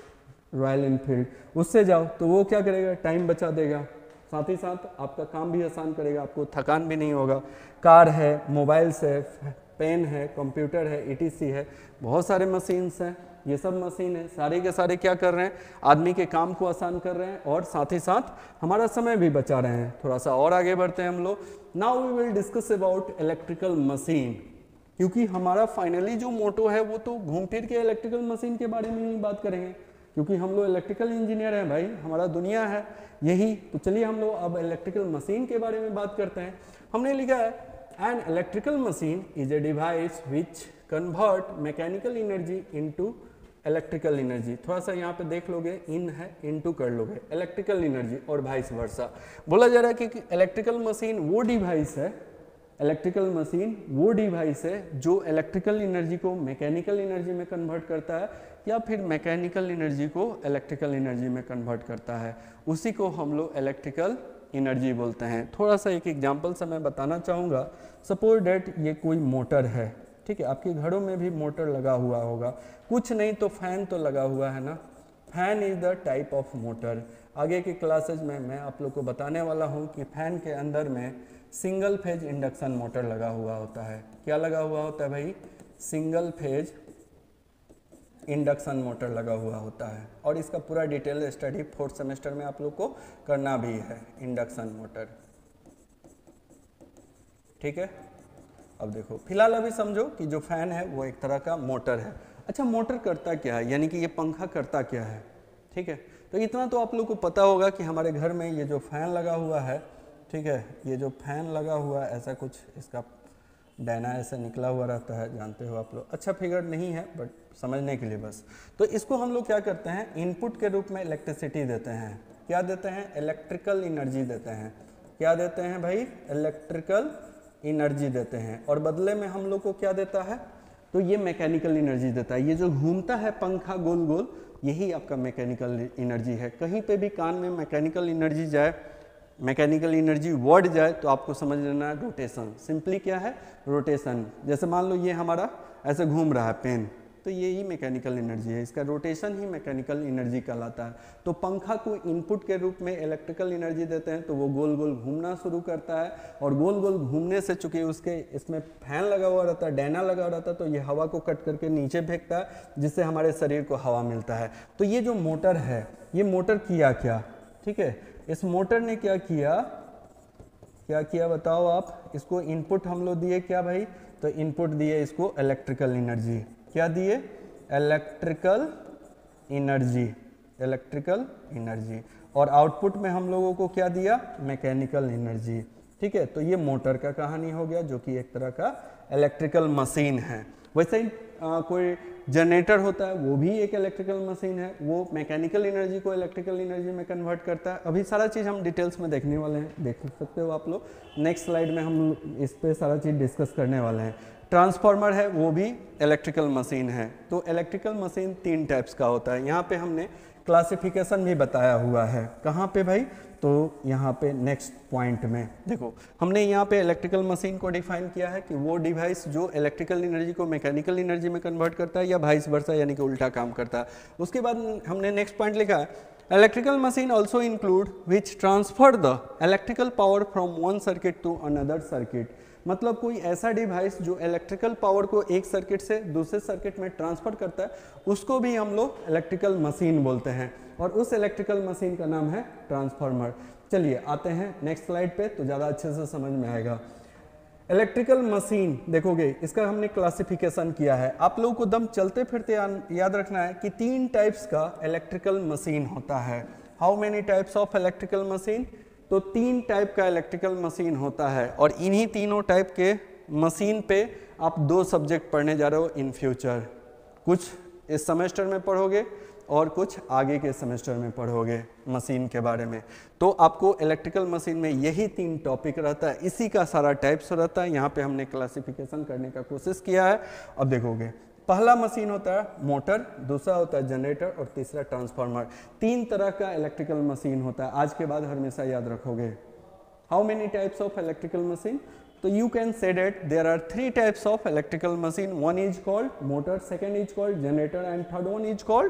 रॉयल इनफील्ड, उससे जाओ तो वो क्या करेगा, टाइम बचा देगा, साथ ही साथ आपका काम भी आसान करेगा, आपको थकान भी नहीं होगा। कार है, मोबाइल्स है, पेन है, कंप्यूटर है, ईटीसी है, बहुत सारे मशीन्स हैं, ये सब मशीन है, सारे के सारे क्या कर रहे हैं, आदमी के काम को आसान कर रहे हैं और साथ ही साथ हमारा समय भी बचा रहे हैं। थोड़ा सा और आगे बढ़ते हैं हम लोग। Now we will discuss about electrical machine, क्योंकि हमारा फाइनली जो मोटो है वो तो घूम फिर के इलेक्ट्रिकल मशीन के बारे में ही बात करेंगे, क्योंकि हम लोग इलेक्ट्रिकल इंजीनियर हैं भाई, हमारा दुनिया है यही। तो चलिए हम लोग अब इलेक्ट्रिकल मशीन के बारे में बात करते हैं। हमने लिखा है an electrical machine is a device which convert mechanical energy into electrical energy. थोड़ा सा यहाँ पे देख लोगे, इन है, इनटू कर लोगे, इलेक्ट्रिकल एनर्जी और वाइस वर्सा। बोला जा रहा है कि इलेक्ट्रिकल मशीन वो डिवाइस है, इलेक्ट्रिकल मशीन वो डिवाइस है जो इलेक्ट्रिकल एनर्जी को मैकेनिकल एनर्जी में कन्वर्ट करता है या फिर मैकेनिकल एनर्जी को इलेक्ट्रिकल एनर्जी में कन्वर्ट करता है, उसी को हम लोग इलेक्ट्रिकल एनर्जी बोलते हैं। थोड़ा सा एक एग्जांपल से मैं बताना चाहूँगा। सपोज डेट ये कोई मोटर है, ठीक है, आपके घरों में भी मोटर लगा हुआ होगा, कुछ नहीं तो फैन तो लगा हुआ है ना, fan is the type of motor. आगे के क्लासेज में मैं आप लोग को बताने वाला हूँ कि फैन के अंदर में सिंगल फेज इंडक्शन मोटर लगा हुआ होता है। क्या लगा हुआ होता है भाई, सिंगल फेज इंडक्शन मोटर लगा हुआ होता है, और इसका पूरा डिटेल स्टडी फोर्थ सेमेस्टर में आप लोग को करना भी है, इंडक्शन मोटर, ठीक है। अब देखो फिलहाल अभी समझो कि जो फैन है वो एक तरह का मोटर है। अच्छा, मोटर करता क्या है, यानी कि ये पंखा करता क्या है, ठीक है। तो इतना तो आप लोग को पता होगा कि हमारे घर में ये जो फैन लगा हुआ है, ठीक है, ये जो फैन लगा हुआ है ऐसा कुछ इसका डायना ऐसा निकला हुआ रहता है, जानते हो आप लोग, अच्छा फिगर नहीं है बट समझने के लिए बस। तो इसको हम लोग क्या करते हैं, इनपुट के रूप में इलेक्ट्रिसिटी देते हैं। क्या देते हैं, इलेक्ट्रिकल एनर्जी देते हैं। क्या देते हैं भाई, इलेक्ट्रिकल एनर्जी देते हैं, और बदले में हम लोग को क्या देता है, तो ये मैकेनिकल एनर्जी देता है। ये जो घूमता है पंखा गोल गोल, यही आपका मैकेनिकल एनर्जी है। कहीं पे भी कान में मैकेनिकल एनर्जी जाए, मैकेनिकल एनर्जी वर्ड जाए तो आपको समझ लेना है रोटेशन। सिंपली क्या है, रोटेशन। जैसे मान लो ये हमारा ऐसे घूम रहा है पेन, तो ये ही मैकेनिकल एनर्जी है, इसका रोटेशन ही मैकेनिकल एनर्जी कहलाता है। तो पंखा को इनपुट के रूप में इलेक्ट्रिकल एनर्जी देते हैं तो वो गोल गोल घूमना शुरू करता है, और गोल गोल घूमने से चूंकि उसके इसमें फैन लगा हुआ रहता है, डायना लगा हुआ रहता है, तो ये हवा को कट करके नीचे फेंकता है, जिससे हमारे शरीर को हवा मिलता है। तो ये जो मोटर है, ये मोटर किया क्या, ठीक है, इस मोटर ने क्या किया, क्या किया बताओ आप, इसको इनपुट हम लोग दिए क्या भाई, तो इनपुट दिए इसको इलेक्ट्रिकल एनर्जी। क्या दिए, इलेक्ट्रिकल एनर्जी, इलेक्ट्रिकल एनर्जी, और आउटपुट में हम लोगों को क्या दिया, मैकेनिकल एनर्जी, ठीक है। तो ये मोटर का कहानी हो गया, जो कि एक तरह का इलेक्ट्रिकल मशीन है। वैसे ही आ, कोई जनरेटर होता है, वो भी एक इलेक्ट्रिकल मशीन है, वो मैकेनिकल एनर्जी को इलेक्ट्रिकल एनर्जी में कन्वर्ट करता है। अभी सारा चीज़ हम डिटेल्स में देखने वाले हैं, देख सकते हो आप लोग, नेक्स्ट स्लाइड में हम इस पे सारा चीज़ डिस्कस करने वाले हैं। ट्रांसफार्मर है, वो भी इलेक्ट्रिकल मशीन है। तो इलेक्ट्रिकल मशीन तीन टाइप्स का होता है, यहाँ पे हमने क्लासिफिकेशन भी बताया हुआ है। कहाँ पे भाई, तो यहाँ पे नेक्स्ट पॉइंट में देखो, हमने यहाँ पे इलेक्ट्रिकल मशीन को डिफाइन किया है कि वो डिवाइस जो इलेक्ट्रिकल एनर्जी को मैकेनिकल एनर्जी में कन्वर्ट करता है या वाइस वर्सा, यानी कि उल्टा काम करता है। उसके बाद हमने नेक्स्ट पॉइंट लिखा है, electrical machine also include which transfer the electrical power from one circuit to another circuit. मतलब कोई ऐसा डिवाइस जो इलेक्ट्रिकल पावर को एक सर्किट से दूसरे सर्किट में ट्रांसफर करता है, उसको भी हम लोग इलेक्ट्रिकल मशीन बोलते हैं, और उस इलेक्ट्रिकल मशीन का नाम है ट्रांसफार्मर। चलिए आते हैं नेक्स्ट स्लाइड पे, तो ज़्यादा अच्छे से समझ में आएगा। इलेक्ट्रिकल मशीन देखोगे, इसका हमने क्लासिफिकेशन किया है। आप लोगों को दम चलते फिरते याद रखना है कि तीन टाइप्स का इलेक्ट्रिकल मशीन होता है। How many types of electrical machine, तो तीन टाइप का इलेक्ट्रिकल मशीन होता है, और इन्हीं तीनों टाइप के मशीन पे आप दो सब्जेक्ट पढ़ने जा रहे हो इन फ्यूचर। कुछ इस सेमेस्टर में पढ़ोगे और कुछ आगे के सेमेस्टर में पढ़ोगे मशीन के बारे में। तो आपको इलेक्ट्रिकल मशीन में यही तीन टॉपिक रहता है, इसी का सारा टाइप्स रहता है। यहाँ पे हमने क्लासिफिकेशन करने का कोशिश किया है। अब देखोगे, पहला मशीन होता है मोटर, दूसरा होता है जनरेटर, और तीसरा ट्रांसफार्मर। तीन तरह का इलेक्ट्रिकल मशीन होता है, आज के बाद हमेशा याद रखोगे। How many types of electrical machine, तो you can say that there are three types of electrical machine. One is called motor, second is called generator, and third one is called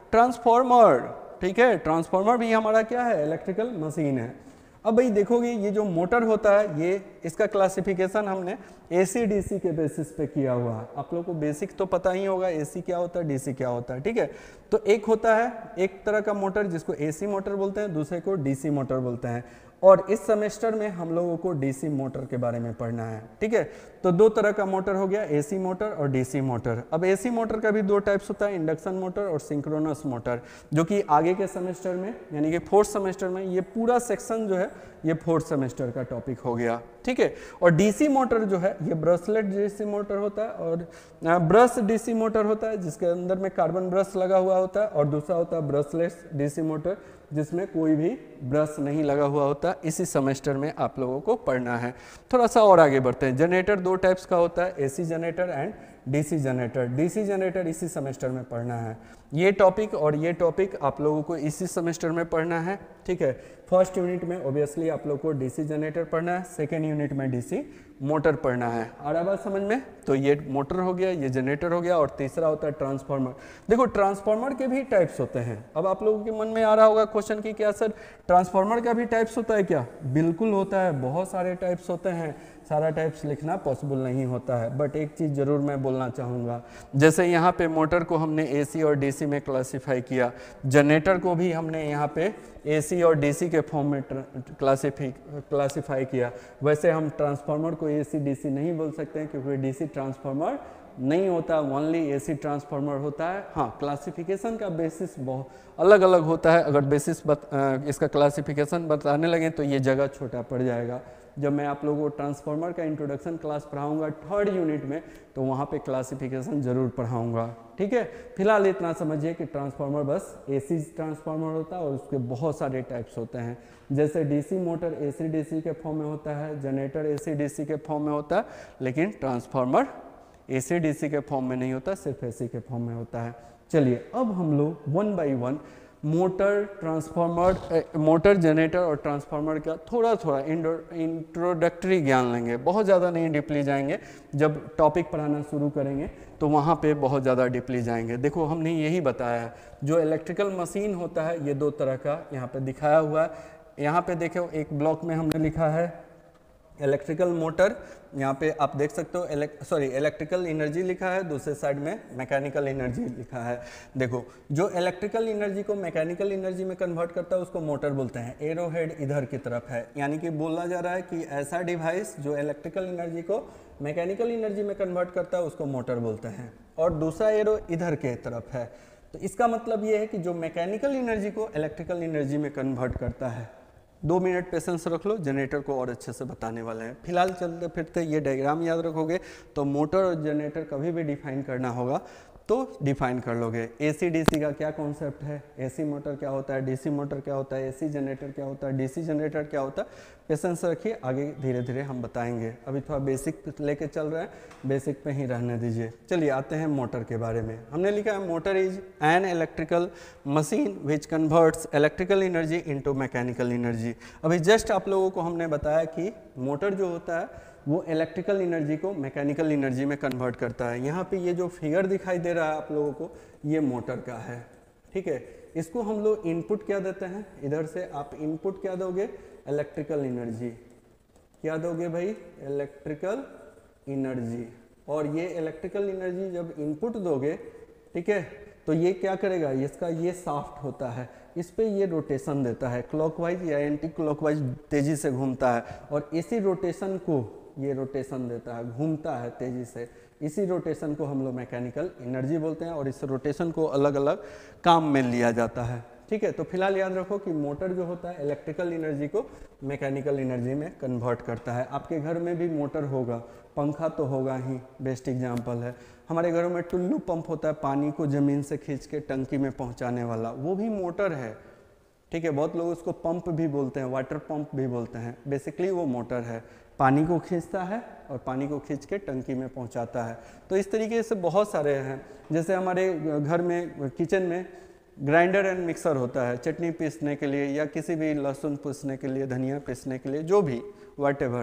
transformer, ठीक है, transformer भी हमारा क्या है, electrical machine है। अब भाई देखोगे ये जो मोटर होता है ये इसका क्लासिफिकेशन हमने एसी डीसी के बेसिस पे किया हुआ है। आप लोगों को बेसिक तो पता ही होगा एसी क्या होता है, डीसी क्या होता है, ठीक है। तो एक होता है एक तरह का मोटर जिसको एसी मोटर बोलते हैं, दूसरे को डीसी मोटर बोलते हैं, और इस सेमेस्टर में हम लोगों को डीसी मोटर के बारे में पढ़ना है, ठीक है। तो दो तरह का मोटर हो गया, एसी मोटर और डीसी मोटर। अब एसी मोटर का भी दो टाइप्स होता है, इंडक्शन मोटर और सिंक्रोनस मोटर, जो कि आगे के सेमेस्टर में यानी कि फोर्थ सेमेस्टर में ये पूरा सेक्शन जो है ये फोर्थ सेमेस्टर का टॉपिक हो गया, ठीक है। और डीसी मोटर जो है ये ब्रशलेट डीसी मोटर होता है, और ब्रश डीसी मोटर होता है जिसके अंदर में कार्बन ब्रश लगा हुआ होता है, और दूसरा होता है ब्रशलेस डीसी मोटर जिसमें कोई भी ब्रश नहीं लगा हुआ होता। इसी सेमेस्टर में आप लोगों को पढ़ना है। थोड़ा सा और आगे बढ़ते हैं। जनरेटर दो टाइप्स का होता है, AC generator and DC generator. DC generator इसी सेमेस्टर में पढ़ना है। ये टॉपिक और ये टॉपिक आप लोगों को इसी सेमेस्टर में पढ़ना है, ठीक है। फर्स्ट यूनिट में ऑब्वियसली आप लोगों को डीसी जनरेटर पढ़ना है, सेकेंड यूनिट में डीसी मोटर पढ़ना है। आ रहा बात समझ में? तो ये मोटर हो गया, ये जनरेटर हो गया, और तीसरा होता है ट्रांसफार्मर। देखो ट्रांसफार्मर के भी टाइप्स होते हैं। अब आप लोगों के मन में आ रहा होगा क्वेश्चन की क्या सर ट्रांसफार्मर का भी टाइप्स होता है क्या? बिल्कुल होता है, बहुत सारे टाइप्स होते हैं। सारा टाइप्स लिखना पॉसिबल नहीं होता है, बट एक चीज़ ज़रूर मैं बोलना चाहूँगा। जैसे यहाँ पे मोटर को हमने एसी और डीसी में क्लासिफाई किया, जनरेटर को भी हमने यहाँ पे एसी और डीसी के फॉर्म में क्लासिफाई क्लासिफाई किया। वैसे हम ट्रांसफार्मर को एसी डीसी नहीं बोल सकते हैं क्योंकि डीसी ट्रांसफार्मर नहीं होता, ओनली एसी ट्रांसफार्मर होता है। हाँ, क्लासिफिकेशन का बेसिस बहुत अलग अलग होता है। अगर बेसिस बत, इसका क्लासिफिकेशन बताने लगे तो ये जगह छोटा पड़ जाएगा। जब मैं आप लोगों को ट्रांसफार्मर का इंट्रोडक्शन क्लास पढ़ाऊंगा थर्ड यूनिट में, तो वहाँ पे क्लासिफिकेशन जरूर पढ़ाऊंगा, ठीक है। फिलहाल इतना समझिए कि ट्रांसफार्मर बस एसी ट्रांसफार्मर होता है और उसके बहुत सारे टाइप्स होते हैं। जैसे डीसी मोटर एसी डीसी के फॉर्म में होता है, जनरेटर एसी डीसी के फॉर्म में होता है, लेकिन ट्रांसफार्मर एसी डीसी के फॉर्म में नहीं होता, सिर्फ एसी के फॉर्म में होता है। चलिए अब हम लोग one by one motor transformer motor generator और ट्रांसफार्मर का थोड़ा थोड़ा इंट्रोडक्टरी ज्ञान लेंगे। बहुत ज़्यादा नहीं डीपली जाएंगे, जब टॉपिक पढ़ाना शुरू करेंगे तो वहाँ पे बहुत ज़्यादा डीपली जाएंगे। देखो हमने यही बताया है, जो इलेक्ट्रिकल मशीन होता है ये दो तरह का यहाँ पे दिखाया हुआ है। यहाँ पे देखो एक ब्लॉक में हमने लिखा है इलेक्ट्रिकल मोटर, यहाँ पे आप देख सकते हो इलेक्ट सॉरी इलेक्ट्रिकल एनर्जी लिखा है, दूसरे साइड में मैकेनिकल एनर्जी लिखा है। देखो जो इलेक्ट्रिकल एनर्जी को मैकेनिकल एनर्जी में कन्वर्ट करता है उसको मोटर बोलते हैं। एरो हेड इधर की तरफ है, यानी कि बोला जा रहा है कि ऐसा डिवाइस जो इलेक्ट्रिकल एनर्जी को मैकेनिकल एनर्जी में कन्वर्ट करता है उसको मोटर बोलते हैं, और दूसरा एरो इधर के तरफ है। तो इसका मतलब ये है कि जो मैकेनिकल एनर्जी को इलेक्ट्रिकल एनर्जी में कन्वर्ट करता है। दो मिनट पेशेंस रख लो, जनरेटर को और अच्छे से बताने वाले हैं। फिलहाल चलते फिरते ये डायग्राम याद रखोगे तो मोटर और जनरेटर कभी भी डिफाइन करना होगा तो डिफाइन कर लोगे। एसी डीसी का क्या कॉन्सेप्ट है, एसी मोटर क्या होता है, डीसी मोटर क्या होता है, एसी जनरेटर क्या होता है, डीसी जनरेटर क्या होता है, पेशेंस रखिए, आगे धीरे धीरे हम बताएंगे। अभी थोड़ा बेसिक लेके चल रहे हैं, बेसिक पे ही रहने दीजिए। चलिए आते हैं मोटर के बारे में। हमने लिखा है motor is an electrical machine which converts electrical energy into mechanical energy. अभी जस्ट आप लोगों को हमने बताया कि मोटर जो होता है वो इलेक्ट्रिकल एनर्जी को मैकेनिकल एनर्जी में कन्वर्ट करता है। यहाँ पे ये जो फिगर दिखाई दे रहा है आप लोगों को, ये मोटर का है, ठीक है। इसको हम लोग इनपुट क्या देते हैं, इधर से आप इनपुट क्या दोगे, इलेक्ट्रिकल एनर्जी। क्या दोगे भाई, इलेक्ट्रिकल एनर्जी। और ये इलेक्ट्रिकल एनर्जी जब इनपुट दोगे, ठीक है, तो ये क्या करेगा, इसका ये शाफ्ट होता है, इस पे ये रोटेशन देता है, क्लॉकवाइज या एंटी क्लॉकवाइज तेजी से घूमता है, और इसी रोटेशन को ये रोटेशन देता है, घूमता है तेजी से। इसी रोटेशन को हम लोग मैकेनिकल एनर्जी बोलते हैं, और इस रोटेशन को अलग अलग काम में लिया जाता है, ठीक है। तो फिलहाल याद रखो कि मोटर जो होता है इलेक्ट्रिकल एनर्जी को मैकेनिकल एनर्जी में कन्वर्ट करता है। आपके घर में भी मोटर होगा, पंखा तो होगा ही, बेस्ट एग्जाम्पल है। हमारे घरों में टुल्लू पंप होता है, पानी को ज़मीन से खींच के टंकी में पहुंचाने वाला, वो भी मोटर है, ठीक है। बहुत लोग उसको पंप भी बोलते हैं, वाटर पंप भी बोलते हैं, बेसिकली वो मोटर है, पानी को खींचता है और पानी को खींच के टंकी में पहुंचाता है। तो इस तरीके से बहुत सारे हैं। जैसे हमारे घर में किचन में ग्राइंडर एंड मिक्सर होता है, चटनी पीसने के लिए या किसी भी लहसुन पीसने के लिए, धनिया पीसने के लिए, जो भी वट एवर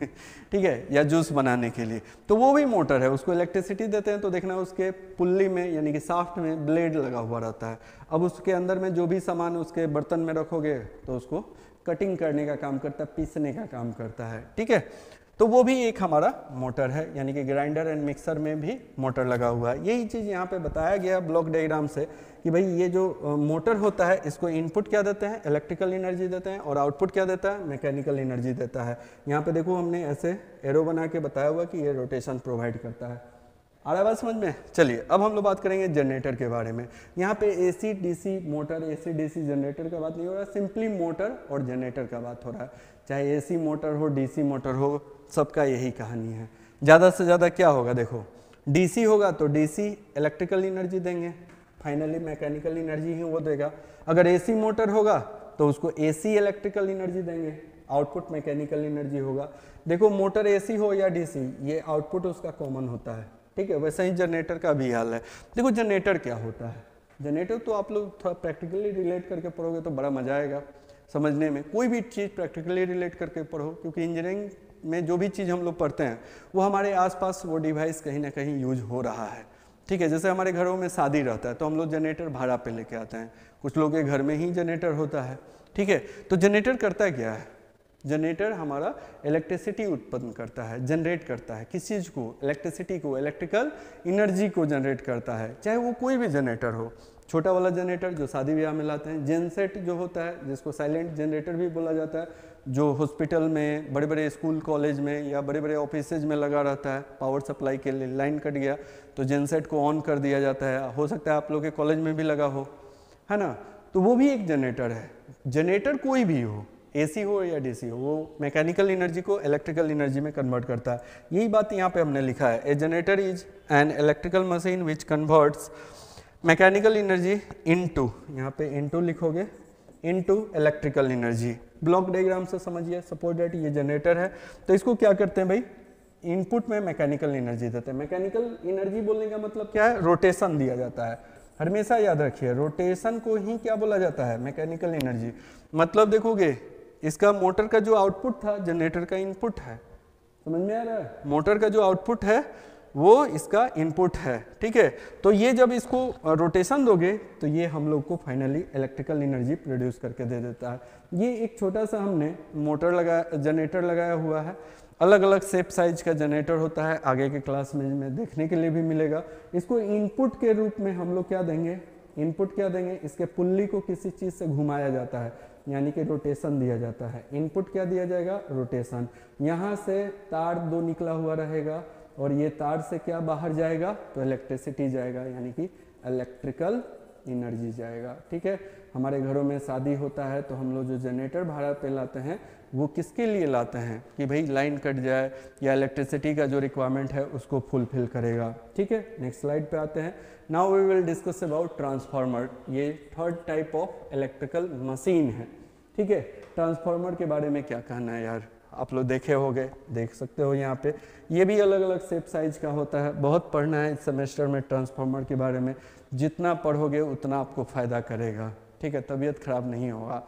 ठीक है, या जूस बनाने के लिए, तो वो भी मोटर है, उसको इलेक्ट्रिसिटी देते हैं। तो देखना उसके पुल्ली में यानी कि शाफ्ट में ब्लेड लगा हुआ रहता है। अब उसके अंदर में जो भी सामान उसके बर्तन में रखोगे तो उसको कटिंग करने का काम करता है, पीसने का काम करता है, ठीक है। तो वो भी एक हमारा मोटर है, यानी कि ग्राइंडर एंड मिक्सर में भी मोटर लगा हुआ है। यही चीज़ यहाँ पे बताया गया ब्लॉक डायग्राम से कि भाई ये जो मोटर होता है इसको इनपुट क्या देते हैं, इलेक्ट्रिकल एनर्जी देते हैं, और आउटपुट क्या देता है, मैकेनिकल एनर्जी देता है। यहाँ पे देखो हमने ऐसे एरो बना के बताया हुआ कि ये रोटेशन प्रोवाइड करता है। आ रहा है बात समझ में? चलिए अब हम लोग बात करेंगे जनरेटर के बारे में। यहाँ पे AC DC motor, AC DC generator का बात नहीं हो रहा, सिंपली मोटर और जनरेटर का बात हो रहा है। चाहे एसी मोटर हो, डीसी मोटर हो, सबका यही कहानी है। ज़्यादा से ज़्यादा क्या होगा, देखो डीसी होगा तो डीसी इलेक्ट्रिकल एनर्जी देंगे, फाइनली मैकेनिकल एनर्जी ही वो देगा। अगर एसी मोटर होगा तो उसको एसी इलेक्ट्रिकल एनर्जी देंगे, आउटपुट मैकेनिकल एनर्जी होगा। देखो मोटर एसी हो या डीसी, ये आउटपुट उसका कॉमन होता है, ठीक है। वैसे ही जनरेटर का भी हाल है। देखो जनरेटर क्या होता है, जनरेटर तो आप लोग थोड़ा प्रैक्टिकली रिलेट करके पढ़ोगे तो बड़ा मजा आएगा समझने में। कोई भी चीज़ प्रैक्टिकली रिलेट करके पढ़ो, क्योंकि इंजीनियरिंग में जो भी चीज़ हम लोग पढ़ते हैं वो हमारे आसपास वो डिवाइस कहीं ना कहीं यूज हो रहा है, ठीक है। जैसे हमारे घरों में शादी रहता है तो हम लोग जनरेटर भाड़ा पे लेके आते हैं, कुछ लोगों के घर में ही जनरेटर होता है, ठीक है। तो जनरेटर करता क्या है, जनरेटर हमारा इलेक्ट्रिसिटी उत्पन्न करता है, जनरेट करता है। किस चीज़ को, इलेक्ट्रिसिटी को, इलेक्ट्रिकल एनर्जी को जनरेट करता है, चाहे वो कोई भी जनरेटर हो। छोटा वाला जनरेटर जो शादी ब्याह में लाते हैं, जेनसेट जो होता है जिसको साइलेंट जनरेटर भी बोला जाता है, जो हॉस्पिटल में, बड़े बड़े स्कूल कॉलेज में या बड़े बड़े ऑफिसेज में लगा रहता है। पावर सप्लाई के लिए लाइन कट गया तो जेनसेट को ऑन कर दिया जाता है, हो सकता है आप लोग के कॉलेज में भी लगा हो, है ना। तो वो भी एक जनरेटर है। जनरेटर कोई भी हो, एसी हो या डीसी हो, वो मैकेनिकल एनर्जी को इलेक्ट्रिकल एनर्जी में कन्वर्ट करता है। यही बात यहाँ पे हमने लिखा है, a generator is an electrical machine which converts mechanical energy into, यहाँ पे इनटू लिखोगे, into electrical energy. Block diagram से समझिए, सपोज दैट ये जनरेटर है तो इसको क्या करते हैं भाई, इनपुट में मैकेनिकल एनर्जी देते हैं। मैकेनिकल एनर्जी बोलने का मतलब क्या है, रोटेशन दिया जाता है। हमेशा याद रखिए रोटेशन को ही क्या बोला जाता है, मैकेनिकल एनर्जी। मतलब देखोगे इसका मोटर का जो आउटपुट था जनरेटर का इनपुट है, समझ में आ रहा है। मोटर का जो आउटपुट है वो इसका इनपुट है, ठीक है। तो ये जब इसको रोटेशन दोगे तो ये हम लोग को फाइनली इलेक्ट्रिकल एनर्जी प्रोड्यूस करके दे देता है। ये एक छोटा सा हमने मोटर लगाया, जनरेटर लगाया हुआ है। अलग अलग शेप साइज का जनरेटर होता है, आगे के क्लास में में देखने के लिए भी मिलेगा। इसको इनपुट के रूप में हम लोग क्या देंगे, इनपुट क्या देंगे, इसके पुल्ली को किसी चीज़ से घुमाया जाता है, यानी कि रोटेशन दिया जाता है। इनपुट क्या दिया जाएगा, रोटेशन। यहाँ से तार दो निकला हुआ रहेगा और ये तार से क्या बाहर जाएगा, तो इलेक्ट्रिसिटी जाएगा, यानी कि इलेक्ट्रिकल एनर्जी जाएगा, ठीक है। हमारे घरों में शादी होता है तो हम लोग जो जनरेटर भाड़ा पे लाते हैं वो किसके लिए लाते हैं कि भाई लाइन कट जाए या इलेक्ट्रिसिटी का जो रिक्वायरमेंट है उसको फुलफिल करेगा, ठीक है। नेक्स्ट स्लाइड पे आते हैं। Now we will discuss about transformer. ये third type of electrical machine है, ठीक है। ट्रांसफार्मर के बारे में क्या कहना है यार, आप लोग देखे होंगे, देख सकते हो यहाँ पे। ये भी अलग अलग शेप साइज का होता है। बहुत पढ़ना है इस सेमेस्टर में ट्रांसफार्मर के बारे में, जितना पढ़ोगे उतना आपको फ़ायदा करेगा, ठीक है, तबीयत खराब नहीं होगा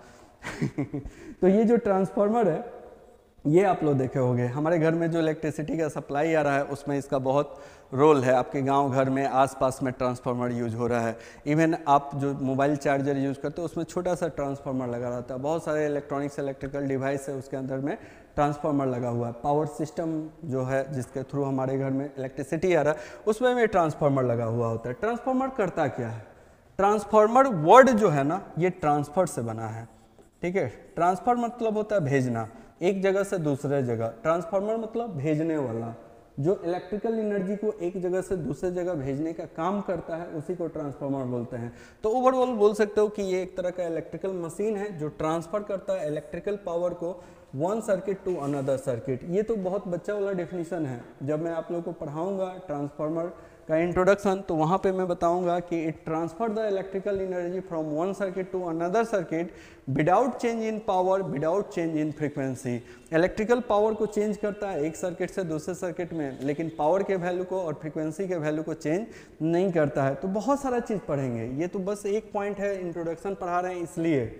तो ये जो ट्रांसफार्मर है ये आप लोग देखे होंगे। हमारे घर में जो इलेक्ट्रिसिटी का सप्लाई आ रहा है उसमें इसका बहुत रोल है। आपके गांव घर में आसपास में ट्रांसफार्मर यूज हो रहा है। इवन आप जो मोबाइल चार्जर यूज़ करते हो उसमें छोटा सा ट्रांसफार्मर लगा रहता है। बहुत सारे इलेक्ट्रॉनिक्स इलेक्ट्रिकल डिवाइस है उसके अंदर में ट्रांसफार्मर लगा हुआ है। पावर सिस्टम जो है जिसके थ्रू हमारे घर में इलेक्ट्रिसिटी आ रहा है उसमें में ट्रांसफार्मर लगा हुआ होता है। ट्रांसफार्मर करता क्या है, ट्रांसफार्मर वर्ड जो है ना ये ट्रांसफर से बना है, ठीक है। ट्रांसफर मतलब होता है भेजना, एक जगह से दूसरे जगह। ट्रांसफार्मर मतलब भेजने वाला, जो इलेक्ट्रिकल एनर्जी को एक जगह से दूसरे जगह भेजने का काम करता है उसी को ट्रांसफार्मर बोलते हैं। तो ओवरऑल बोल सकते हो कि ये एक तरह का इलेक्ट्रिकल मशीन है जो ट्रांसफर करता है इलेक्ट्रिकल पावर को one circuit to another circuit. ये तो बहुत बच्चा वाला डेफिनेशन है। जब मैं आप लोगों को पढ़ाऊंगा ट्रांसफार्मर का इंट्रोडक्शन तो वहाँ पे मैं बताऊंगा कि it transfer the electrical energy from one circuit to another circuit without change in power, without change in frequency. Electrical power को चेंज करता है एक सर्किट से दूसरे सर्किट में, लेकिन पावर के वैल्यू को और फ्रीक्वेंसी के वैल्यू को चेंज नहीं करता है। तो बहुत सारा चीज़ पढ़ेंगे, ये तो बस एक पॉइंट है, इंट्रोडक्शन पढ़ा रहे हैं इसलिए,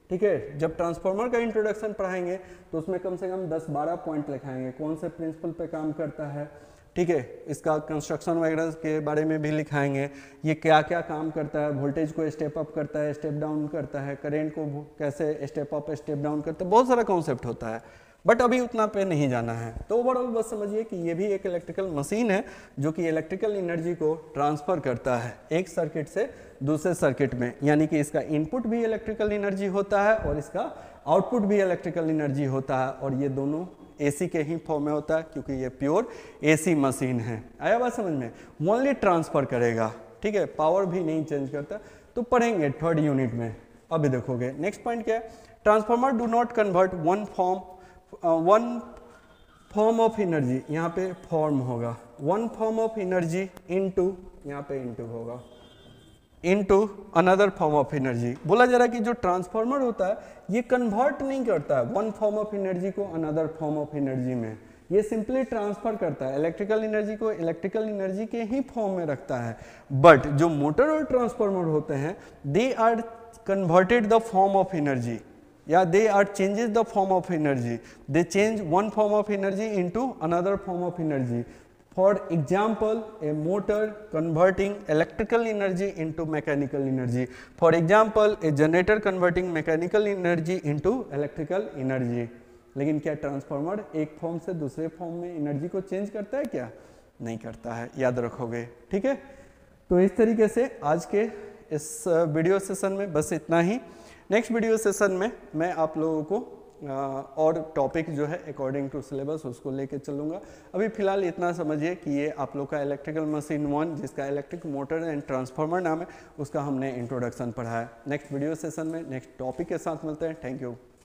ठीक है। जब ट्रांसफार्मर का इंट्रोडक्शन पढ़ाएंगे तो उसमें कम से कम दस बारह पॉइंट लिखाएंगे, कौन से प्रिंसिपल पे काम करता है, ठीक है, इसका कंस्ट्रक्शन वगैरह के बारे में भी लिखाएंगे, ये क्या क्या काम करता है, वोल्टेज को स्टेप अप करता है, स्टेप डाउन करता है, करंट को कैसे स्टेप अप स्टेप डाउन करता है, बहुत सारा कॉन्सेप्ट होता है, बट अभी उतना पे नहीं जाना है। तो ओवरऑल बस समझिए कि ये भी एक इलेक्ट्रिकल मशीन है जो कि इलेक्ट्रिकल एनर्जी को ट्रांसफ़र करता है एक सर्किट से दूसरे सर्किट में, यानी कि इसका इनपुट भी इलेक्ट्रिकल एनर्जी होता है और इसका आउटपुट भी इलेक्ट्रिकल एनर्जी होता है, और ये दोनों एसी के ही फॉर्म में होता है क्योंकि ये प्योर एसी मशीन है। आया बात समझ में? ओनली ट्रांसफ़र करेगा, ठीक है, पावर भी नहीं चेंज करता। तो पढ़ेंगे थर्ड यूनिट में, अभी देखोगे। नेक्स्ट पॉइंट क्या है? Transformer do not convert one form one form of energy, यहाँ पे फॉर्म होगा, one form of energy into, यहाँ पे इनटू होगा, into another form of energy. बोला जा रहा है कि जो ट्रांसफार्मर होता है ये कन्वर्ट नहीं करता है वन फॉर्म ऑफ एनर्जी को अनदर फॉर्म ऑफ एनर्जी में, ये सिंपली ट्रांसफर करता है, इलेक्ट्रिकल एनर्जी को इलेक्ट्रिकल एनर्जी के ही फॉर्म में रखता है। बट जो मोटर और ट्रांसफार्मर होते हैं they are converted the form of energy, या they are changes the form of energy, they change one form of energy into another form of energy. For example, a motor converting electrical energy into mechanical energy. For example, a generator converting mechanical energy into electrical energy. लेकिन क्या transformer एक form से दूसरे form में energy को change करता है क्या? नहीं करता है, याद रखोगे, ठीक है। तो इस तरीके से आज के इस वीडियो सेशन में बस इतना ही। नेक्स्ट वीडियो सेशन में मैं आप लोगों को आ, और टॉपिक जो है अकॉर्डिंग टू सिलेबस उसको लेके चलूँगा। अभी फिलहाल इतना समझिए कि ये आप लोग का इलेक्ट्रिकल मशीन वन, जिसका इलेक्ट्रिक मोटर एंड ट्रांसफार्मर नाम है, उसका हमने इंट्रोडक्शन पढ़ा है। नेक्स्ट वीडियो सेशन में नेक्स्ट टॉपिक के साथ मिलते हैं। Thank you.